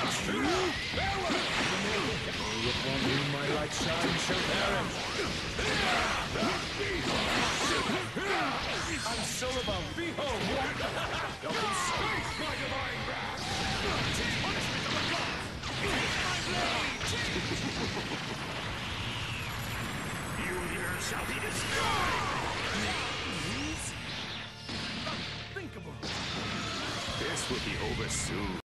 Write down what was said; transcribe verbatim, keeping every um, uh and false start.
Upon whom my light shines shall perish. I'm so above. Behold! Don't be space, my divine wrath! Take punishment of the gods! Take my blade! You here shall be destroyed! Unthinkable! This will be over soon.